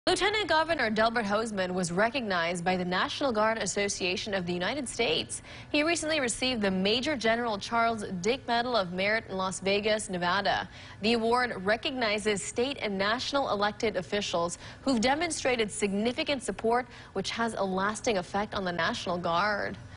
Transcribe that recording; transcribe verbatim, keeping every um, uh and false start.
Lieutenant Governor Delbert Hosemann was recognized by the National Guard Association of the United States. He recently received the Major General Charles Dick Medal of Merit in Las Vegas, Nevada. The award recognizes state and national elected officials who've demonstrated significant support, which has a lasting effect on the National Guard.